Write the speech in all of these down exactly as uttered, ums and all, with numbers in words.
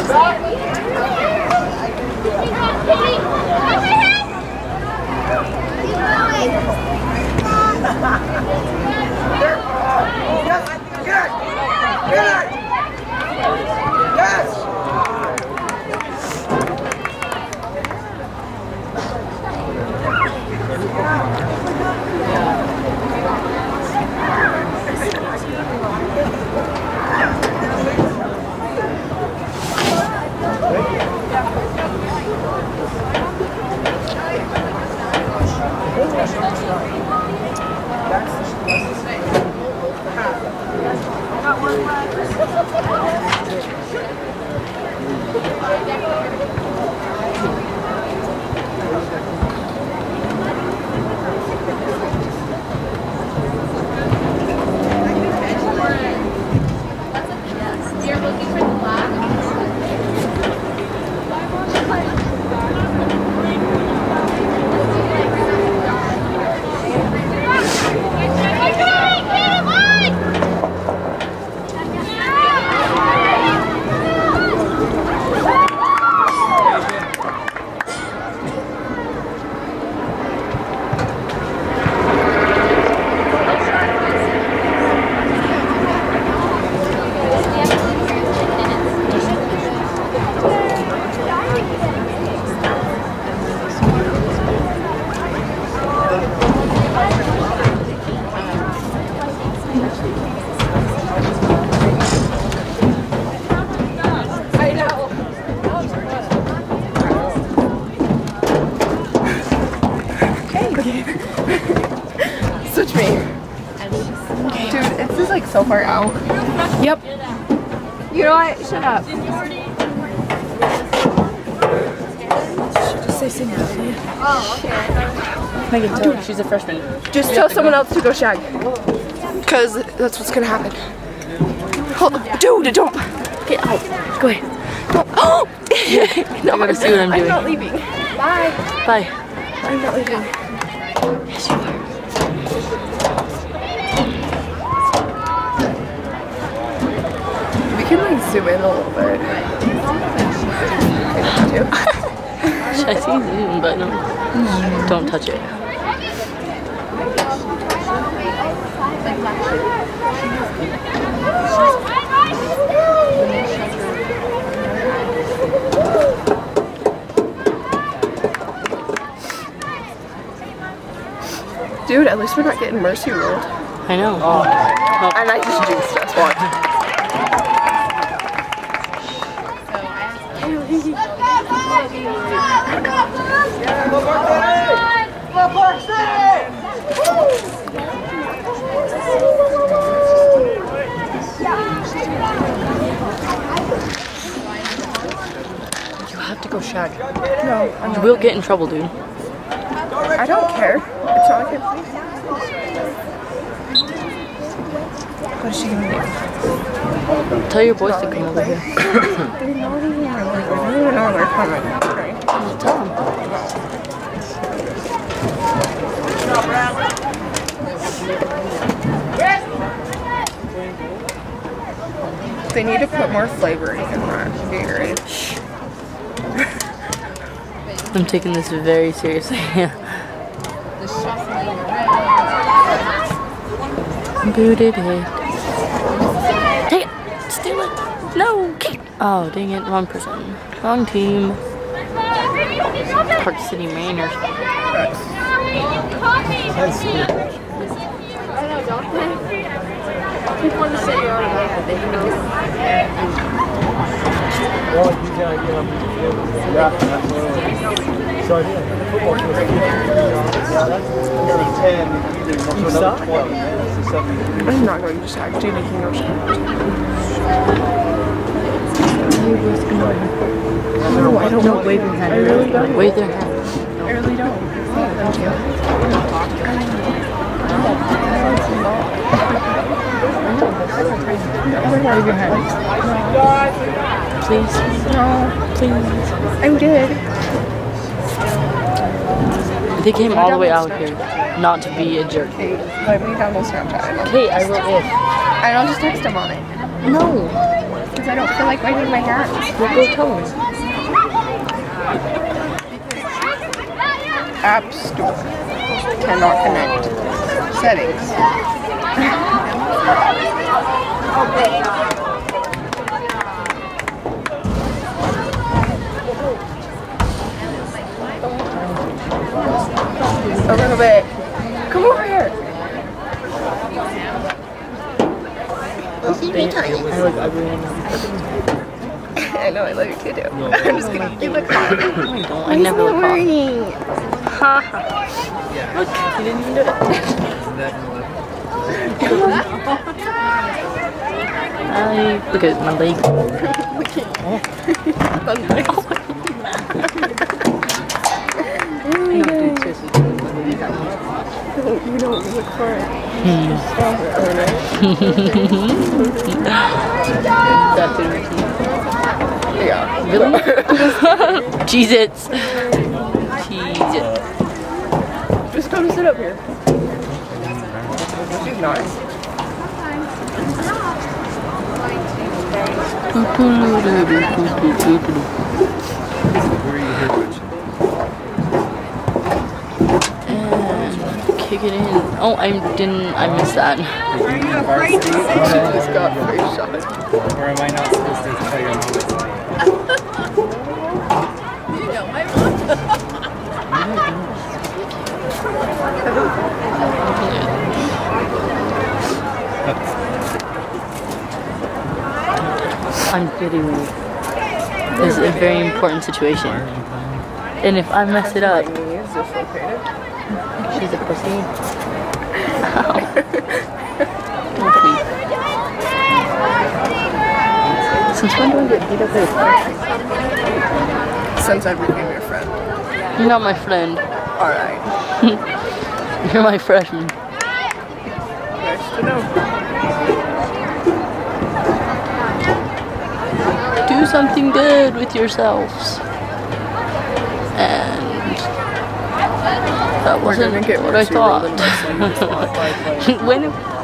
Switch me. Dude, this is like so far out. Yep. You know what? Shut up. Just say something. Oh, okay. Megan, dude, she's a freshman. Just tell someone else to go shag. Because that's what's gonna happen. Hold, dude, don't. Get out. Go ahead. Don't. Oh! No, I'm, see what I'm, I'm not leaving. Bye. Bye. I'm not leaving. Yes, you are. We can like zoom in a little bit. Should I see zoom? But no. Mm. Don't touch it. Dude, at least we're not getting mercy ruled. I know. Oh. Oh. And I just jinxed us. What? You have to go shag. No, I'm you will get in trouble, dude. I don't care. It's not like I What is she gonna do? Tell your boys to come over here. They're not even like, I don't even know they're coming. Okay. Just tell them. They need to put more flavoring in that Gatorade. I'm taking this very seriously. Booted it. Take it! Steal it! No! Kick it! Oh, dang it. Wrong person. Wrong team. Park City Mainers. That's good. People want to say you're on that. They know. Well, you gotta get up in the field. Yeah, absolutely. So, yeah, football field. Yeah, that's ten. You suck? I'm not going to shag. Jada can go shag. No, I don't know. Wave your hand. I really don't. Wave their hand. I really don't. Thank you. Wave your hand. Please. No. Please. I'm good. They came all the way out here not to be a jerk. Okay, let me download Snapchat. Okay, I will if. And I'll just text him on it. No. Because I don't feel like wiping my hands. We'll go tell him. App Store. Cannot connect. Settings. A little bit. Come over here. I know, I love you too. I'm just kidding. You look hot. I never look hot. Ha. Look, you didn't even do it. I look at my leg. You don't look for it. That's it. Yeah. Really? Cheez-Its. Cheez-Its. Just come sit up here. She's nice. Kick it in. Oh, I didn't. I missed that. She just got free shot. Or am I not supposed to tell your mom it's You know my mom. I'm kidding you. This is a very important situation. And if I mess it up, she's a pussy. Ow. Oh, please. Since when do I get beat up at a Since I became your friend. You're not my friend. Alright. You're my freshman. Nice to know. Do something good with yourselves. And that wasn't gonna get what I worse, you rolled thought. When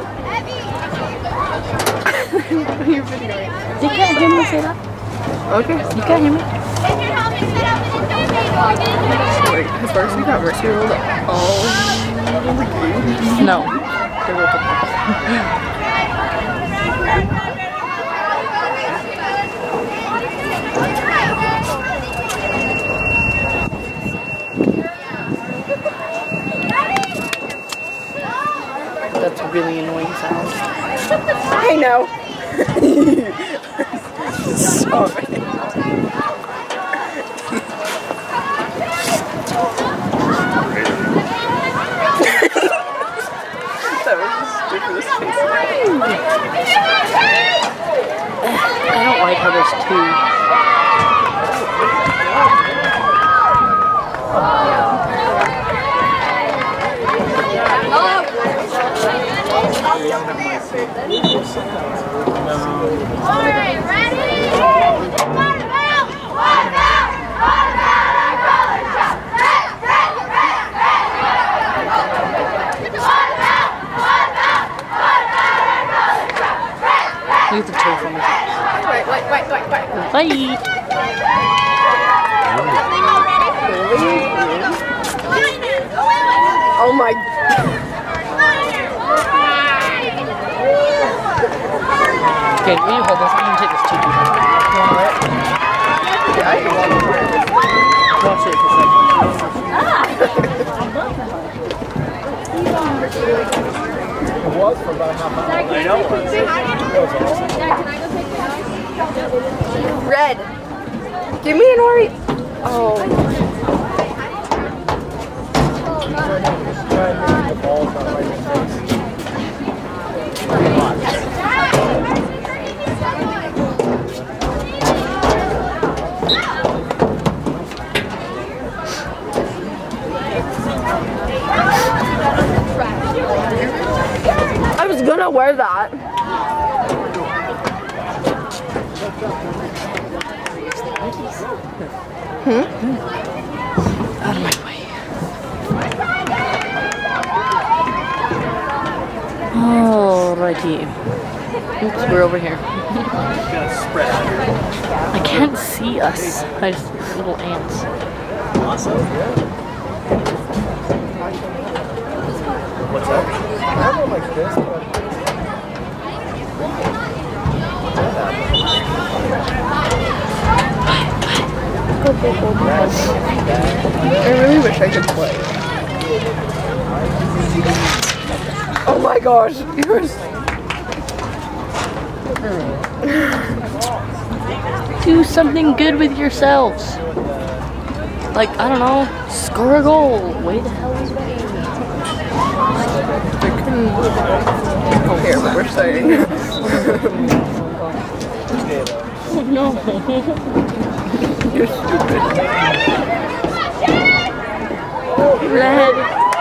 You're videoing. you can't hear me say that. Okay. You can't hear me. Wait, as far as you got worse, you rolled up all the games. No. That's a really annoying sound. I know. Sorry. That was the stupidest face. I don't like how there's two. Alright, ready? One out! One out! One out! Roller shot! Red, red, red, red! One out! One out! One out! Roller shot! Red, red! Leave the toe from me. Wait, wait, wait, wait, wait. Bye. Oh my. Okay, will you hold this? I'm gonna take this too. Yeah, I can walk over. Watch it for It was for about half an hour. I know it was. Red. Give me an Ori. Oh. Try and make the balls not right in the I was gonna wear that. Hmm? out of my way. Alrighty. Oops, we're over here. gonna spread out here. I can't see us. I just little ants. Awesome. What's that? I don't know like this, but I really wish I could play. Oh my gosh, yours. Do something good with yourselves. Like, I don't know, score a goal. Way the hell is way. Oh, here, but we're starting. Oh no. You're stupid. Red.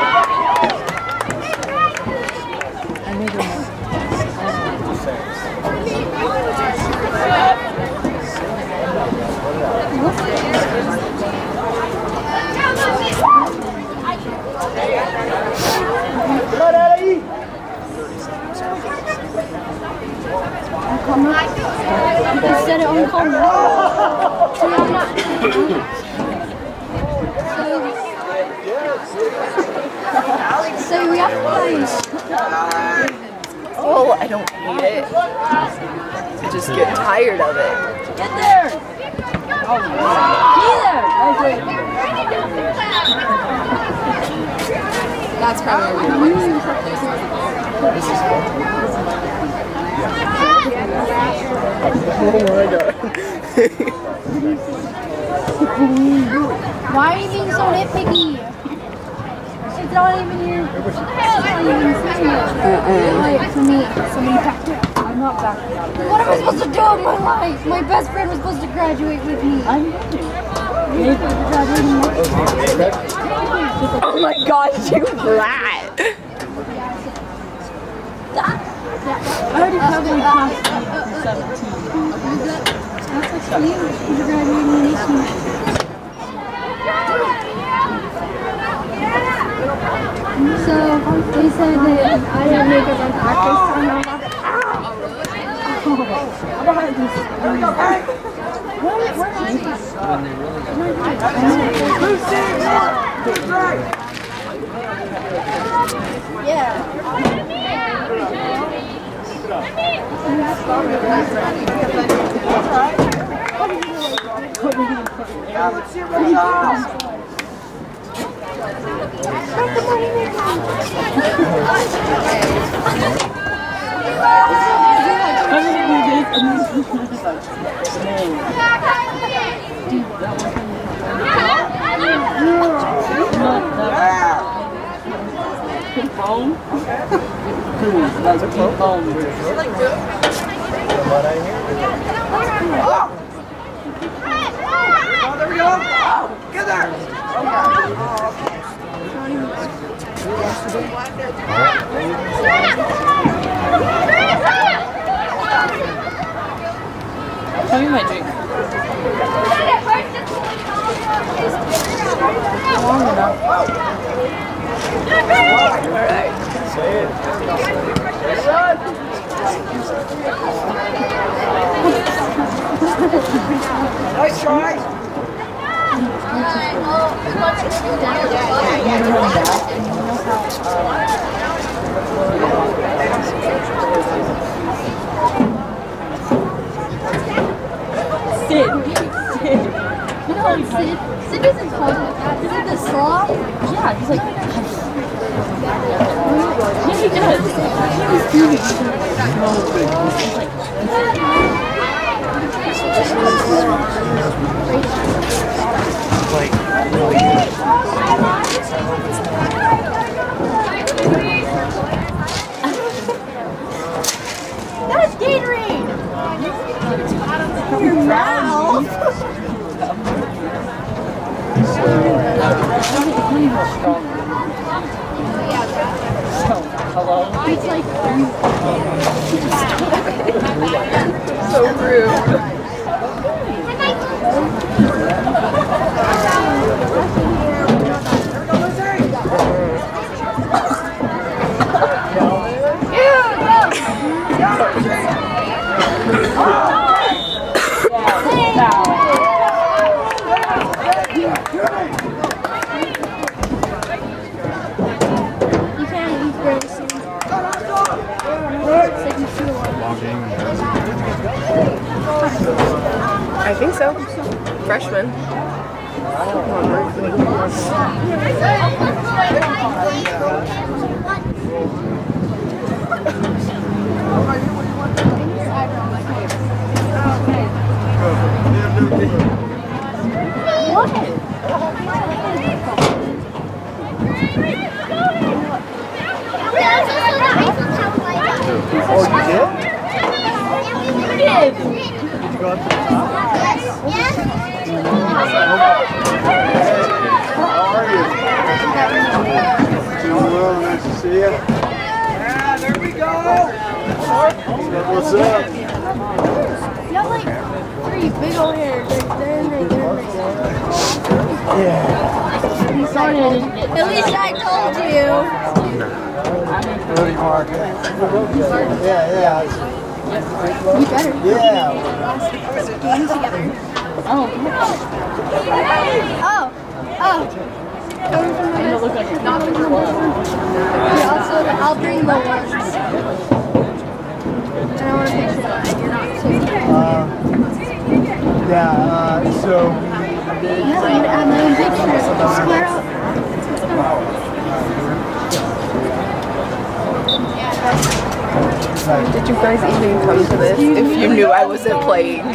You said it on camera. So we have to play. Oh, I don't hate it. I just get tired of it. Get there. Be there. That's probably what this is fun. Oh my god. Why are you being so nitpicky? It's not even your. It's not even serious. Like, for me, somebody backed up. I'm not backing up. What am I supposed to do with my life? My best friend was supposed to graduate with me. I'm graduating with me. Oh my gosh, you rat. I already probably passed seventeen. That's like you. You're graduating this year. So they said that I didn't make it on practice time. I'm like, oh, I'm gonna do this. Yeah. Phone? That's a phone. Oh, there we go. Get there. Tell me my drink. Long enough. Alright. Say it. Nice try. Sid. Sid. You know Sid? Sid isn't called like that. Is it the sloth? Yeah, he's like. Yeah, he does. He's like. Like, really good. That's Gatorade! Your mouth! Hello? It's like. So rude. Yeah! think so. Freshman. Oh, you did? Did. Did you go up to the top? Yes. How are you? Doing well, nice to see you. Yeah, there we go. What's up? You have like three big old hairs right there and right there and right there. Yeah. At least I told you. Really, Mark? Yeah, yeah. You better. Yeah. Game together. Oh. Oh. Oh. Coming from the yeah, also, I'll bring the ones. And I want to picture that. You're not taking Uh, yeah, uh, so. Yeah, you have my own picture. Square up. Did you guys even come to this if you knew I wasn't playing?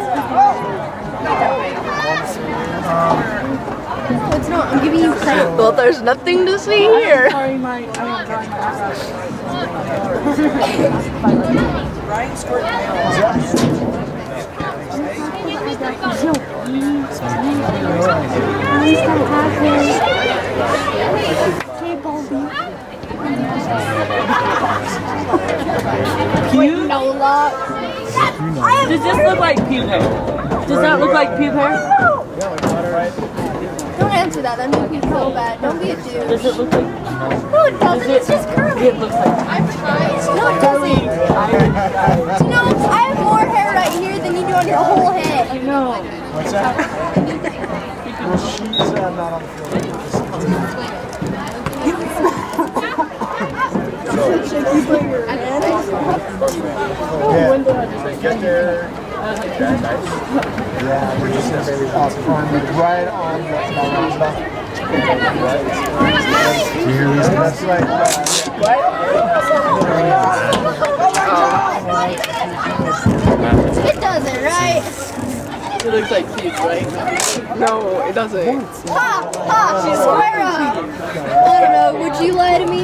It's not. I'm giving you credit. Well, there's nothing to see here. Sorry, my I don't drawing glasses. Cute? No luck. Does this look like pube hair? Does that look like pube hair? Don't answer that. That makes me feel bad. Don't be a dude. Does it look like? No, it doesn't. It's just curly. It looks like. No, it doesn't. You know, I have more hair right here than you do on your whole head. I know. What's that? Well, she's uh, not on the field. Yeah. Get there. Yeah, we're just in a very awesome farm, right on the roundabout. You hear these? That's like, what? It doesn't, right? It looks like pube, right? No, it doesn't. Ha! Ha! Square up! I don't know. Would you lie to me?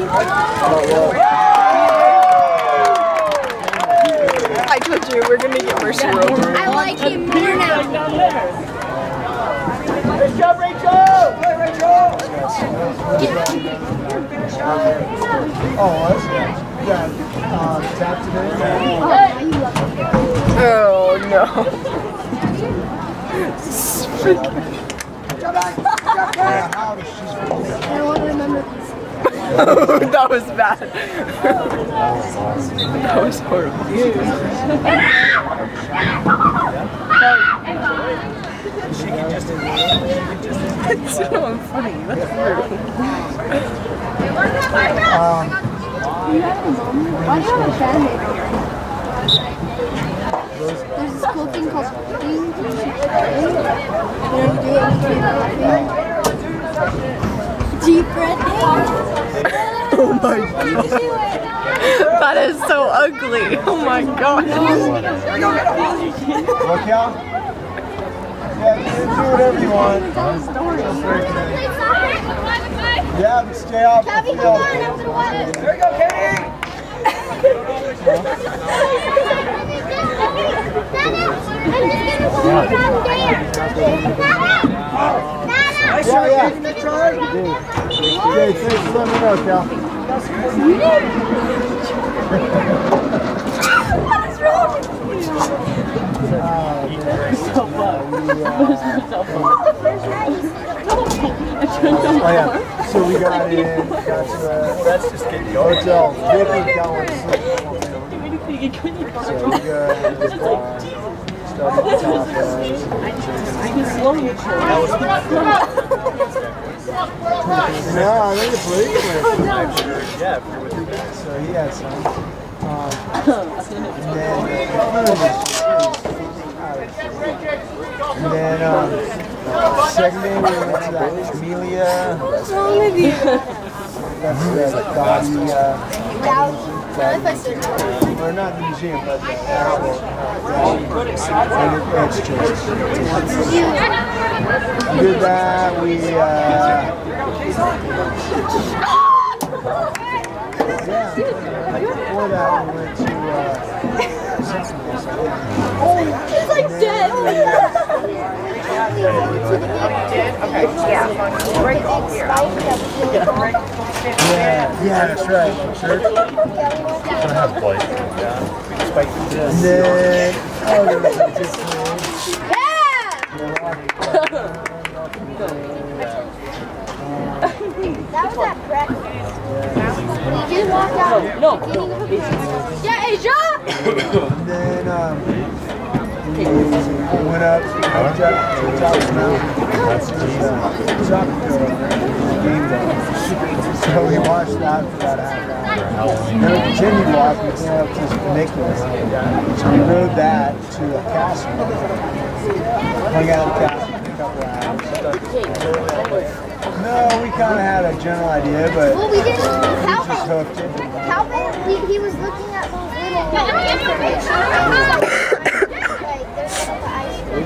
I told you we're gonna get Mercy Road. I like him more now. Down there. Good job, Rachel! Hey, Rachel! Oh, that's good. Yeah, uh, tap today. Oh no. Yeah, how does she's I don't want to remember these. That was bad. That was horrible. She can just. It's so funny. That's weird. Um, Do you have a mom? Why do you have a band-aid on? There's this cool thing called squirting. You know, you do it with your breathing. Deep breathing. Oh my god. That is so ugly. Oh my god. look out. Yeah, you can do whatever you want. Yeah, but stay off the Cabby, field. come on, I'm gonna watch it. There you go, Katie! Yeah, yeah. Okay, thanks for letting me know, Cal. What is wrong with you? Oh yeah, so we got in, got to uh, that's just getting going. Hotel, Vicky going. So we got this bar, started the top No, I think it's pretty clear. Yeah, so he had some. Um, and then the food was And then um, second day we went to that Camellia. What's wrong with you? That's the Gaudi, uh, or not the museum, but the actual Gaudi. And it, it's just, we did that, we, uh, yeah, before that we went to, uh, He's like dead. Okay, yeah. Right here. yeah, yeah, that's right. Church. Gonna have Blake. And then, oh, there was a good That was at breakfast. Did you walk out? No. Yeah, Asia! And then, um, we went up to the top of the mountain. That's the top of the game day. So we watched that for about a half hour. Then we continued walking, we came up to this Nicholas. So we rode that to a castle. Hung out at the castle for a couple of hours. No, we kind of had a general idea, but Well, we didn't. we just Calvin, hooked it. Calvin, he, he was looking at those little information. Like, there's like ice cream.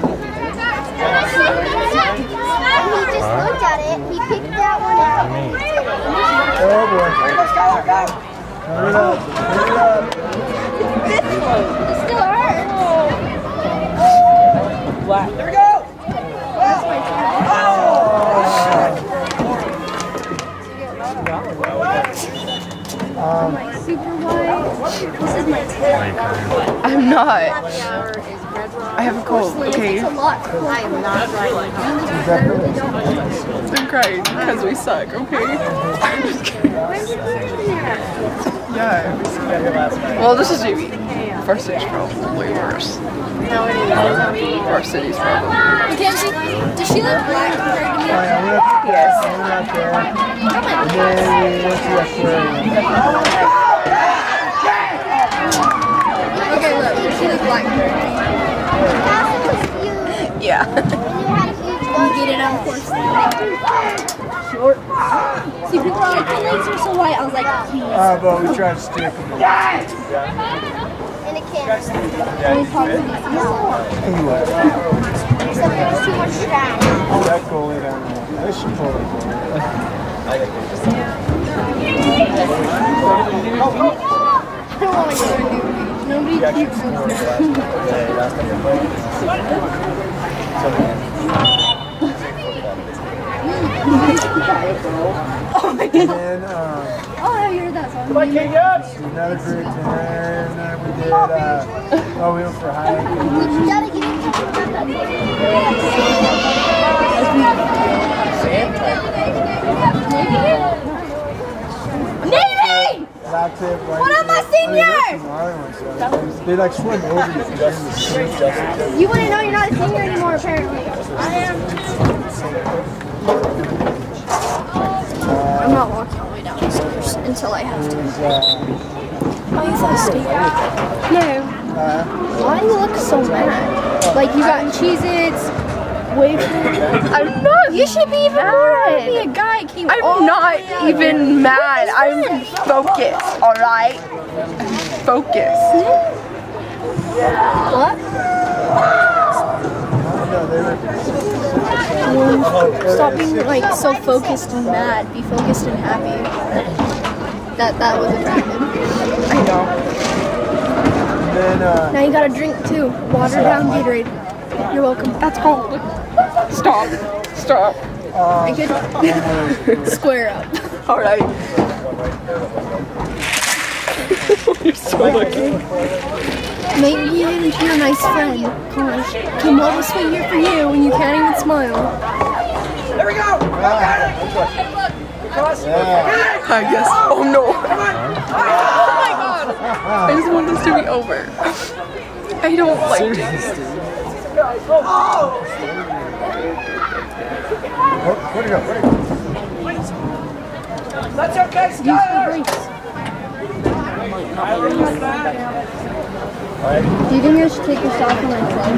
And he just looked at it, he picked that one out, and he did it. Oh boy. Turn it up, turn it up. It still hurts. There we go! Um, Super wide. This is my tail. I'm not. I have a cold, okay? It's a lot. is that really? I'm crying because we suck, okay? I'm just kidding. Yeah. Well, this is Jamie. First city's probably worse. First city's probably worse. Mackenzie, does she look black compared to me? Oh, yeah, we went up, Yes. we went up there, and then we went to the aquarium. Okay, look, she looks black compared to me. Yeah. Get it out, of course. Short. See, people are like, my legs are so white. I was like, please. Uh, but we tried to stick them. And it can't. Only possibly Anyway, Except there's too much trash. that goalie down there. They should pull it. I don't want to go there, dude. Nobody keeps me. Oh my god. And then, um, Oh, I heard that song. another great dinner, and then we did, uh, oh, we went for a hike. You gotta get into Navy! That's it. Right What up, my senior? They like swim over you. You wouldn't know you're not a senior anymore, apparently. I am. I'm not walking all the way down the stairs until I have to. Are you thirsty? No. Why do you look so mad? Like you got Cheez-Its, wafers. I'm not. You should be even mad. Be a guy. Came all I'm the not way out. even mad. I'm focused, alright? Focused. What? Stop being like so focused and mad. Be focused and happy. That that was attractive. I know. Then, uh, Now you gotta drink too. Water down Gatorade. You're welcome. That's cold. Stop. Stop. I could square up. Alright. You're so lucky. Maybe you didn't be a nice friend. Gosh, came all this way here for you and you can't even smile. There we go. yeah. I guess. Oh no. Oh my god. I just want this to be over. I don't like it. Where'd it go? Where'd it go? That's okay, Use the brakes. Do you think I should take this off on my phone?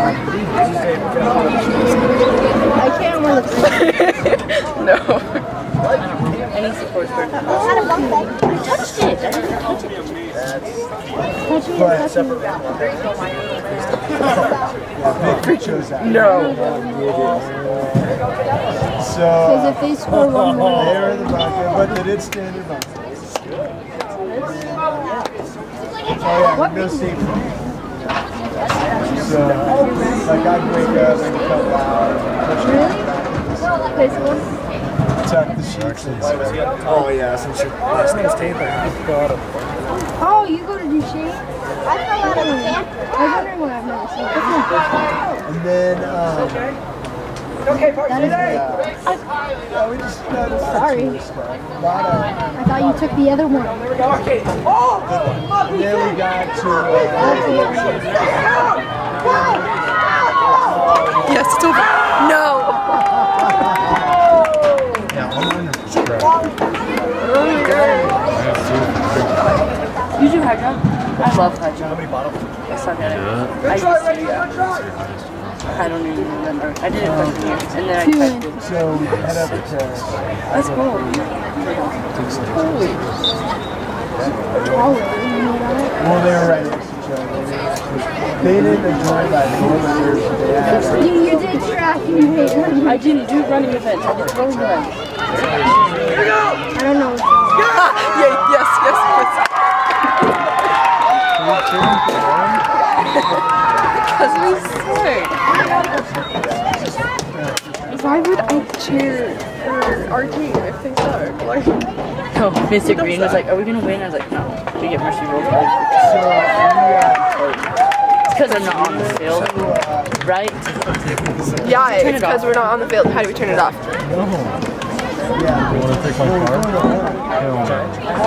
I can't wear the phone. No. Any support for it. I touched it. I didn't touch it. Touch me, But- touch me. Big Creek chose that. No. Because So if they score one more, they're in the bucket, but they did stand in bucket. Oh yeah, no safety. So like I'd wake up and cut loud and push play school? tuck the sheets and stuff. Oh yeah, some shit. Last name's Taylor. Oh, you go to Duchesne? I fell out of the camp. I was wondering what I've never seen. And then um That is great. yeah, we just got a Sorry. lot of I thought you took the other one. and then we got to uh, Yes, it's over. No. You do high jump? I love high jump. How many bottles? I suck at it. I used to, yeah. I don't even remember. I did it for years, and then I Two tried in. to. so we head up to That's cool. Holy. Oh, you know that? well they were right next to each other. They didn't enjoy that goal that they had. You, you did track and you hate running. I didn't do running events. I did throwing events. I don't know. Yeah, yes, yes, yes. Because we suck. Why would I cheer for our team if they suck? Like, No, Mister Green was like, "Are we gonna win?" I was like, "No." We get mercy roll. So we, It's because I'm not on the field, right? yeah, Turn it's it off. because we're not on the field. How do we turn it off? You want to take my car? Hell no.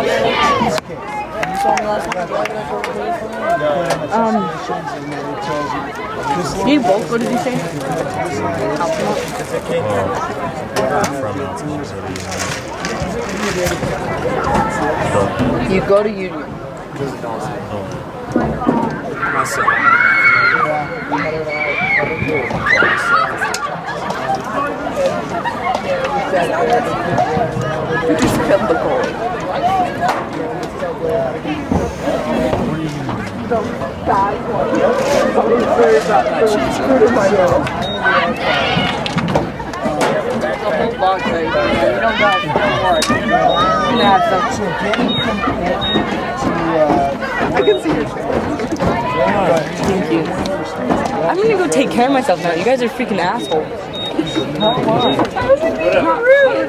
Um, you both go to Duchesne? You go to Union. We just killed the goal. The bad one. Very bad. Screwed in my nose. The whole vlog thing. You don't guys don't worry. You're gonna have some. so getting from Portland to uh, I can see your face. Thank you. I'm gonna go take care of myself now. You guys are freaking assholes. Not rude.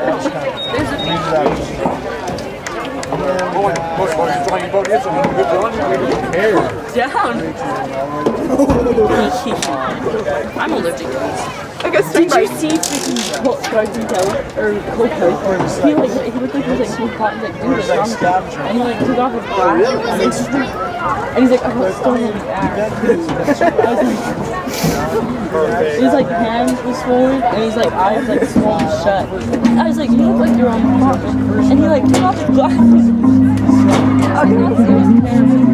Down. I'm allergic to these. I guess Did right. you see freaking Garden Taylor or Coco? He like he looked like he was like he caught like dude was wrong with him. And he like took off his glasses and, like, and he's like, oh, it's still in his ass. I was like, his like hands were swollen and his like eyes like swollen shut. I was like, you look like you're on pop. And he like took off his glasses. Oh, it was terrible.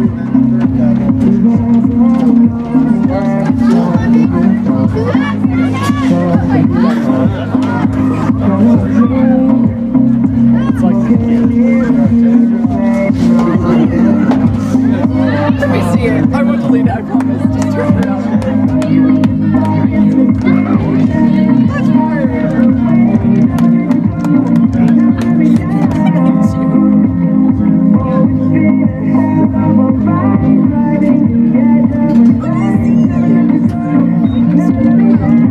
Let me see it. I won't delete it, I promise. Just turn it out. That's hard.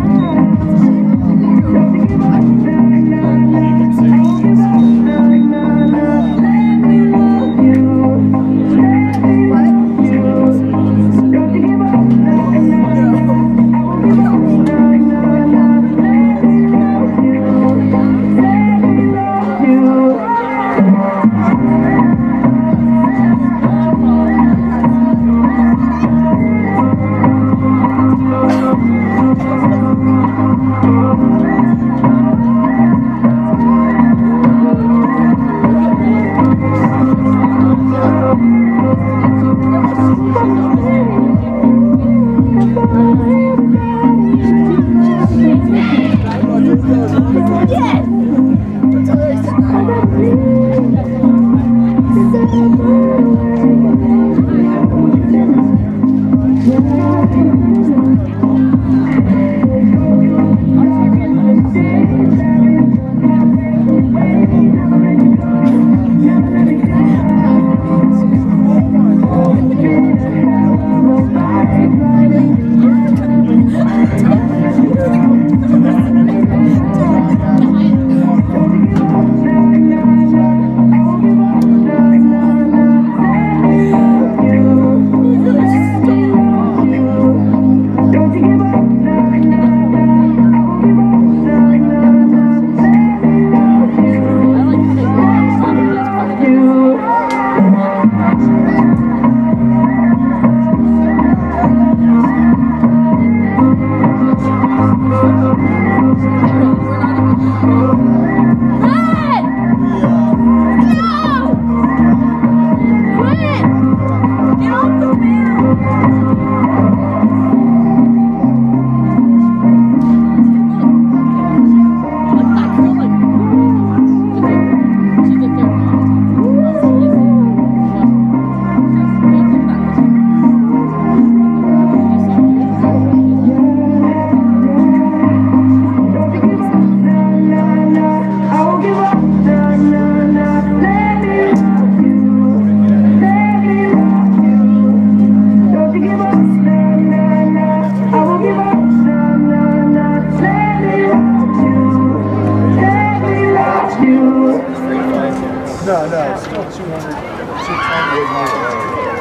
No, no, it's still two hundred, six hundred miles away.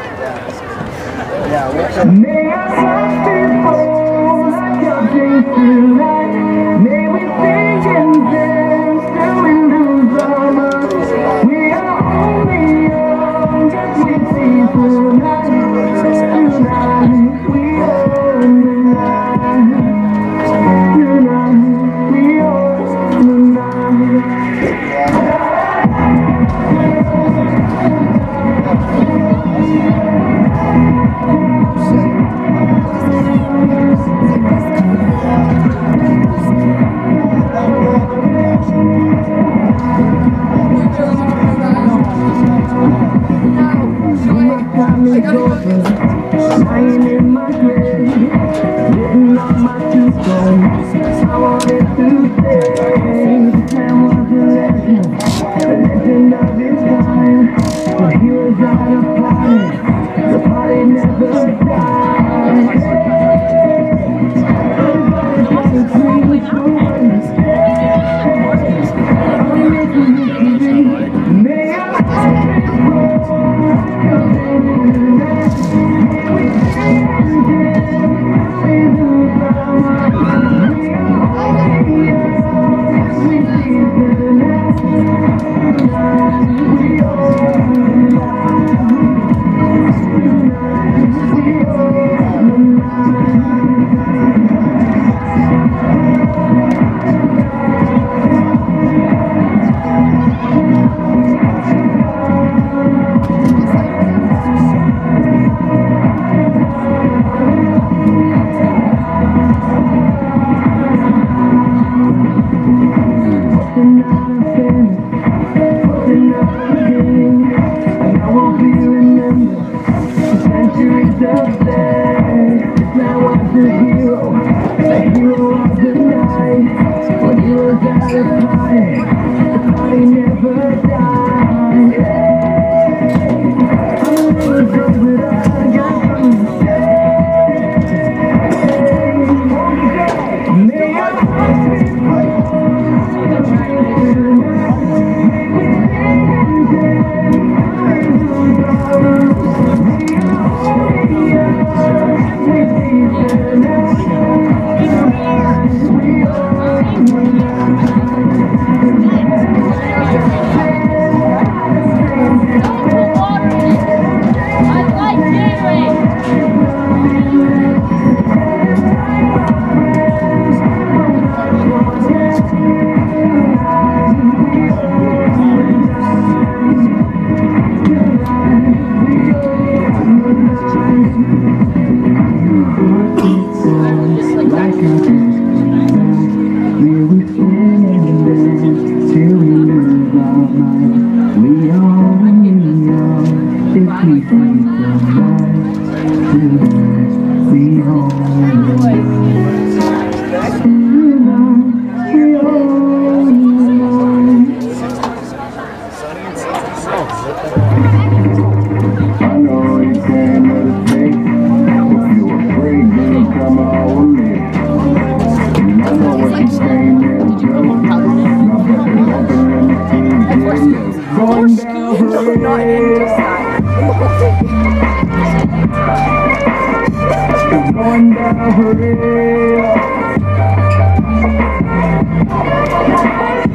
Yeah, we'll come. May I touch people like your dreams tonight? May we sing and dance till we lose our minds. We are only young, just we see tonight. Tonight, we own the night. Tonight, we own the night. Lying in my bed, getting on my two phones. I wanted to say that was a legend, a legend of his time. But he was at a party, the party never died. Everybody trying to understand. I'm making history. May I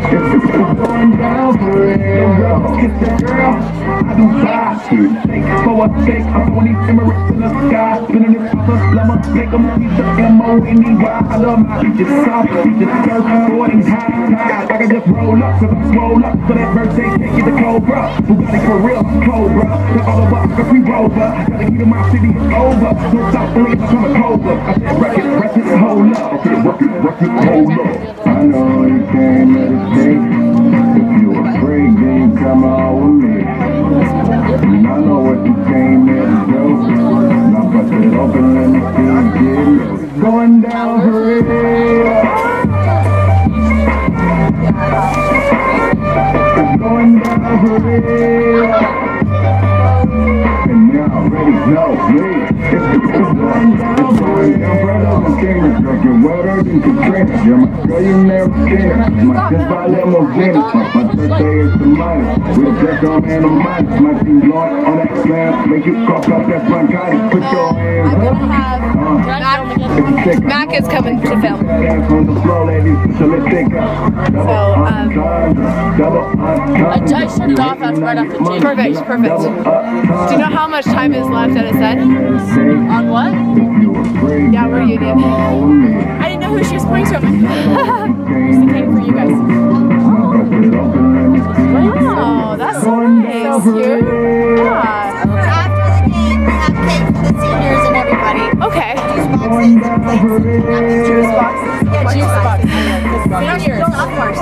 Girl, I do fast food. a steak. I'm throwing these Emirates in the sky. Spinning this puzzle, llama, make them piece of M O N E Y. I love my beaches soft, beaches surf, boarding high tide. I can just roll up, cause I roll up. So that birthday cake is the Cobra. Bugatti for real, Cobra. That's all about the free rover. Gotta keep in my city, it's over. No South Philly, I'm coming Cobra. I said, record, record, hold up. Okay, record, record, hold up. I know you can't meditate. If you're afraid, then come on with me. And I know what you came here to do. Now bust it open, let me see you get it. Going down for real. Going down for real. And you already know me. It's going down. It's going down, brother. I'm king. Drinking water than Katrina. You're my girl, you never seen it. My kids by limousine. My birthday is the minus. We just on hand of minus. My team blowing on that slam. Make you cough up that bronchitis. Put your hands I'm up. gonna have Uh, Mac is coming to film. So, um, I, I shut it off after right after Jamie. Perfect, perfect. Do you know how much time is left at a set? On what? Yeah, reunion. I didn't know who she was pointing to. Here's the cake for you guys. Oh, that's so nice. So cute. Yeah. For after the game, we have cake for the seniors and everybody. Okay. Juice boxes and plates. Juice boxes. Yeah, juice boxes. Seniors. Sophomores.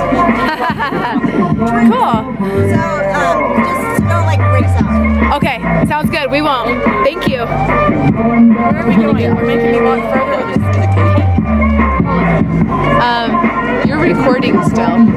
Cool. So, um, just don't like race out. Okay, sounds good. We won't. Thank you. Where are we going? You're making me walk further with this cake. Um, you're recording still.